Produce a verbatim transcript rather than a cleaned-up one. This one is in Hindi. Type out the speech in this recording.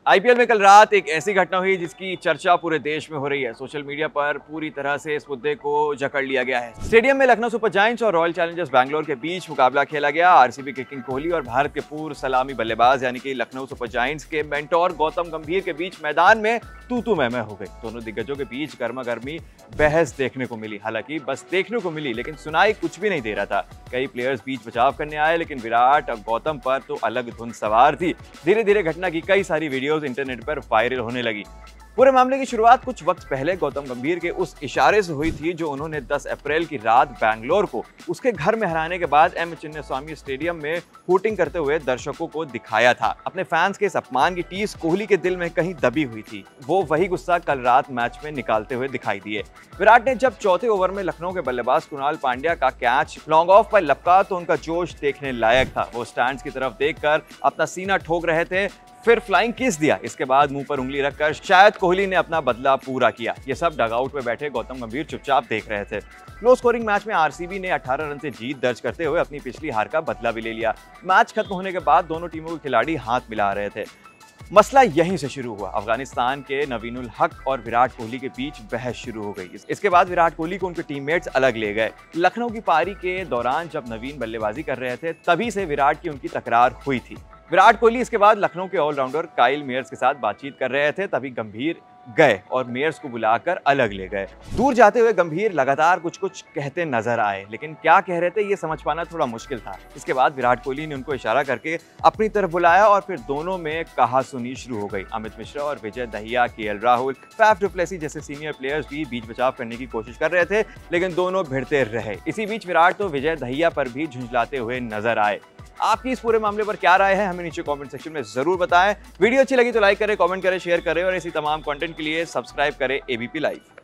आईपीएल में कल रात एक ऐसी घटना हुई जिसकी चर्चा पूरे देश में हो रही है। सोशल मीडिया पर पूरी तरह से इस मुद्दे को जकड़ लिया गया है। स्टेडियम में लखनऊ सुपर जायंट्स और रॉयल चैलेंजर्स बैंगलोर के बीच मुकाबला खेला गया। आरसीबी के किंग कोहली और भारत के पूर्व सलामी बल्लेबाज यानी कि लखनऊ सुपर जायंट्स के मेंटोर गौतम गंभीर के बीच मैदान में तू तू मैं मैं हो गई। दोनों दिग्गजों के बीच गर्मा गर्मी बहस देखने को मिली। हालांकि बस देखने को मिली, लेकिन सुनाई कुछ भी नहीं दे रहा था। कई प्लेयर्स बीच बचाव करने आए, लेकिन विराट और गौतम पर तो अलग धुन सवार थी। धीरे धीरे घटना की कई सारी वीडियोस इंटरनेट पर वायरल होने लगी। पूरे मामले की शुरुआत कुछ वक्त पहले गौतम गंभीर के उस इशारे से हुई थी जो उन्होंने दस अप्रैल की रात बैंगलोर को उसके घर में हराने के बाद एम चिन्नास्वामी स्टेडियम में हूटिंग करते हुए दर्शकों को दिखाया था। अपने फैंस के इस अपमान की टीस कोहली के दिल में कहीं दबी हुई थी। वो वही गुस्सा कल रात मैच में निकालते हुए दिखाई दिए। विराट ने जब चौथे ओवर में लखनऊ के बल्लेबाज कुणाल पांड्या का कैच लॉन्ग ऑफ पर लपका तो उनका जोश देखने लायक था। वो स्टैंड्स की तरफ देखकर अपना सीना ठोक रहे थे, फिर फ्लाइंग किस दिया। इसके बाद मुंह पर उंगली रखकर शायद कोहली ने अपना बदला पूरा किया। ये सब डगआउट में बैठे गौतम गंभीर चुपचाप देख रहे थे। लो स्कोरिंग मैच में आरसीबी ने अठारह रन से जीत दर्ज करते हुए अपनी पिछली हार का बदला भी ले लिया। मैच खत्म होने के बाद दोनों टीमों के खिलाड़ी हाथ मिला रहे थे। मसला यहीं से शुरू हुआ। अफगानिस्तान के नवीनुल हक और विराट कोहली के बीच बहस शुरू हो गई। इसके बाद विराट कोहली को उनके टीममेट्स अलग ले गए। लखनऊ की पारी के दौरान जब नवीन बल्लेबाजी कर रहे थे, तभी से विराट की उनकी तकरार हुई थी। विराट कोहली इसके बाद लखनऊ के ऑलराउंडर काइल मेयर्स के साथ बातचीत कर रहे थे, तभी गंभीर गए और मेयर्स को बुलाकर अलग ले गए। दूर जाते हुए गंभीर लगातार कुछ कुछ कहते नजर आए, लेकिन क्या कह रहे थे ये समझ पाना थोड़ा मुश्किल था। इसके बाद विराट कोहली ने उनको इशारा करके अपनी तरफ बुलाया और फिर दोनों में कहासुनी शुरू हो गई। अमित मिश्रा और Vijay Dahiya, KL Rahul, Faf du Plessis जैसे सीनियर प्लेयर्स भी बीच बचाव करने की कोशिश कर रहे थे, लेकिन दोनों भिड़ते रहे। इसी बीच विराट तो विजय दहिया पर भी झुंझलाते हुए नजर आए। आपकी इस पूरे मामले पर क्या राय है, हमें नीचे कमेंट सेक्शन में जरूर बताएं। वीडियो अच्छी लगी तो लाइक करें, कमेंट करें, शेयर करें और इसी तमाम कंटेंट के लिए सब्सक्राइब करें एबीपी लाइव।